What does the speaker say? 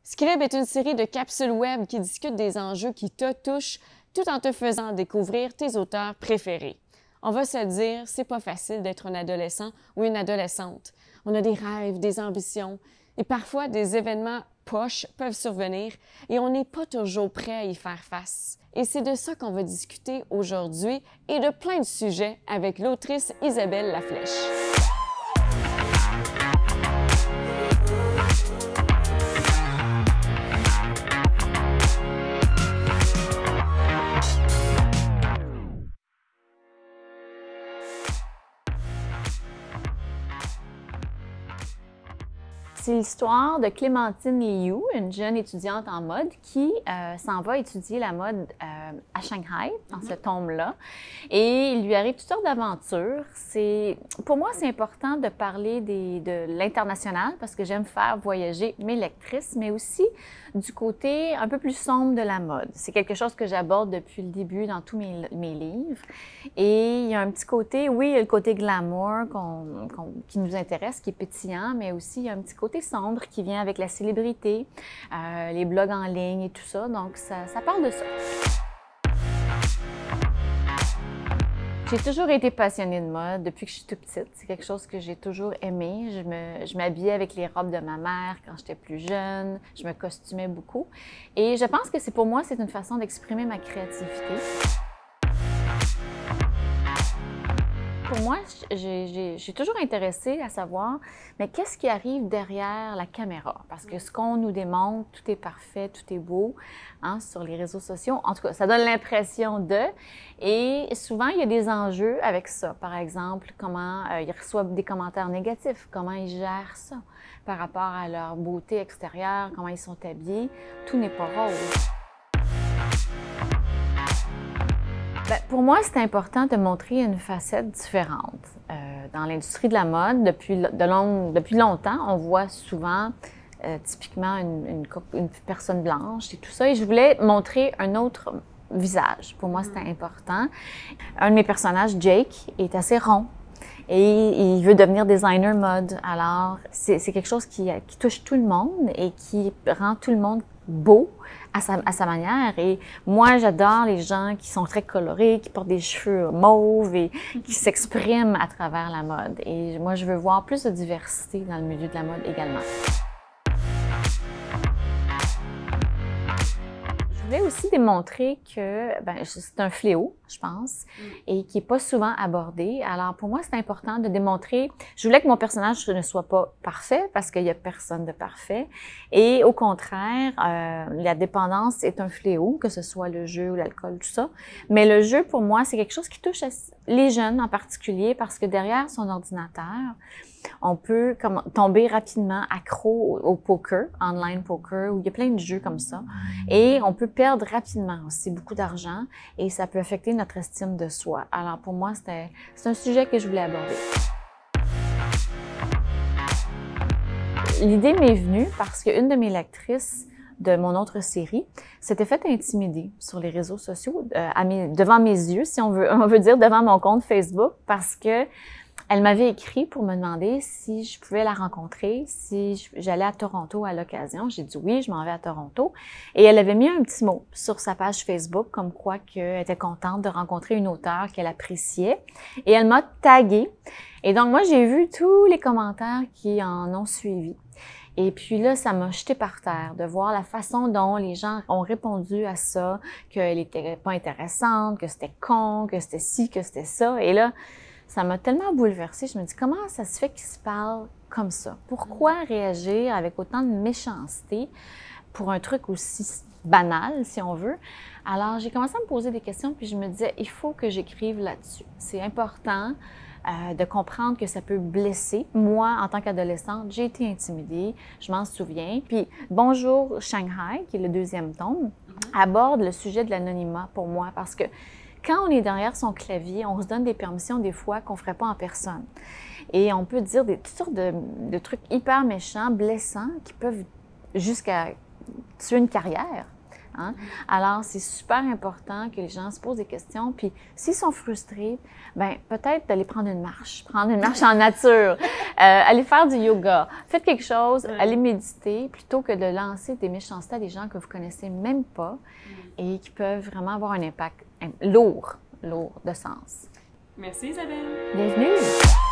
Scribe est une série de capsules web qui discutent des enjeux qui te touchent tout en te faisant découvrir tes auteurs préférés. On va se le dire, c'est pas facile d'être un adolescent ou une adolescente. On a des rêves, des ambitions et parfois des événements poches peuvent survenir et on n'est pas toujours prêt à y faire face. Et c'est de ça qu'on va discuter aujourd'hui et de plein de sujets avec l'autrice Isabelle Laflèche. C'est l'histoire de Clémentine Liu, une jeune étudiante en mode qui s'en va étudier la mode à Shanghai, dans ce tome-là. Et il lui arrive toutes sortes d'aventures. Pour moi, c'est important de parler de l'international parce que j'aime faire voyager mes lectrices, mais aussi du côté un peu plus sombre de la mode. C'est quelque chose que j'aborde depuis le début dans tous mes livres. Et il y a un petit côté, oui, il y a le côté glamour qui nous intéresse, qui est pétillant, mais aussi il y a un petit côté sombre qui vient avec la célébrité, les blogs en ligne et tout ça. Donc, ça parle de ça. J'ai toujours été passionnée de mode depuis que je suis toute petite. C'est quelque chose que j'ai toujours aimé. Je m'habillais avec les robes de ma mère quand j'étais plus jeune. Je me costumais beaucoup. Et je pense que pour moi, c'est une façon d'exprimer ma créativité. Pour moi, je suis toujours intéressée à savoir, mais qu'est-ce qui arrive derrière la caméra? Parce que ce qu'on nous démontre, tout est parfait, tout est beau, hein, sur les réseaux sociaux. En tout cas, ça donne l'impression de. Et souvent, il y a des enjeux avec ça. Par exemple, comment ils reçoivent des commentaires négatifs, comment ils gèrent ça par rapport à leur beauté extérieure, comment ils sont habillés. Tout n'est pas rose. Pour moi, c'est important de montrer une facette différente. Dans l'industrie de la mode, depuis longtemps, on voit souvent typiquement une personne blanche et tout ça. Et je voulais montrer un autre visage. Pour moi, c'était important. Un de mes personnages, Jake, est assez rond. Et il veut devenir designer mode. Alors, c'est quelque chose qui touche tout le monde et qui rend tout le monde beau à sa manière. Et moi, j'adore les gens qui sont très colorés, qui portent des cheveux mauves et qui s'expriment à travers la mode. Et moi, je veux voir plus de diversité dans le milieu de la mode également. Je voulais aussi démontrer que c'est un fléau, je pense, et qui n'est pas souvent abordé. Alors, pour moi, c'est important de démontrer... Je voulais que mon personnage ne soit pas parfait, parce qu'il n'y a personne de parfait. Et au contraire, la dépendance est un fléau, que ce soit le jeu ou l'alcool, tout ça. Mais le jeu, pour moi, c'est quelque chose qui touche les jeunes en particulier, parce que derrière son ordinateur, on peut tomber rapidement accro au poker, online poker, où il y a plein de jeux comme ça. Et on peut perdre rapidement aussi beaucoup d'argent et ça peut affecter notre estime de soi. Alors pour moi, c'est un sujet que je voulais aborder. L'idée m'est venue parce qu'une de mes lectrices de mon autre série s'était fait intimider sur les réseaux sociaux, devant mes yeux, si on veut dire, devant mon compte Facebook, parce que elle m'avait écrit pour me demander si je pouvais la rencontrer, si j'allais à Toronto à l'occasion. J'ai dit oui, je m'en vais à Toronto. Et elle avait mis un petit mot sur sa page Facebook, comme quoi qu'elle était contente de rencontrer une auteure qu'elle appréciait. Et elle m'a taguée. Et donc, moi, j'ai vu tous les commentaires qui en ont suivi. Et puis là, ça m'a jetée par terre de voir la façon dont les gens ont répondu à ça, qu'elle était pas intéressante, que c'était con, que c'était ci, que c'était ça. Et là, ça m'a tellement bouleversée. Je me dis, comment ça se fait qu'ils se parlent comme ça? Pourquoi réagir avec autant de méchanceté pour un truc aussi banal, si on veut? Alors, j'ai commencé à me poser des questions, puis je me disais, il faut que j'écrive là-dessus. C'est important de comprendre que ça peut blesser. Moi, en tant qu'adolescente, j'ai été intimidée, je m'en souviens. Puis, Bonjour Shanghai, qui est le deuxième tome, aborde le sujet de l'anonymat pour moi, parce que quand on est derrière son clavier, on se donne des permissions des fois qu'on ne ferait pas en personne. Et on peut dire toutes sortes de trucs hyper méchants, blessants, qui peuvent jusqu'à tuer une carrière. Hein? Alors, c'est super important que les gens se posent des questions. Puis, s'ils sont frustrés, ben peut-être d'aller prendre une marche en nature, aller faire du yoga. Faites quelque chose, allez méditer, plutôt que de lancer des méchancetés à des gens que vous connaissez même pas et qui peuvent vraiment avoir un impact lourd de sens. Merci Isabelle. Bienvenue.